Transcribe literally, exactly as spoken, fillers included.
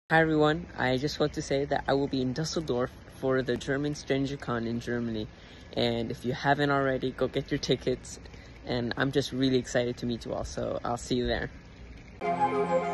Hi everyone, I just want to say that I will be in Dusseldorf for the German StrangerCon in Germany, and if you haven't already, go get your tickets, and I'm just really excited to meet you all, so I'll see you there.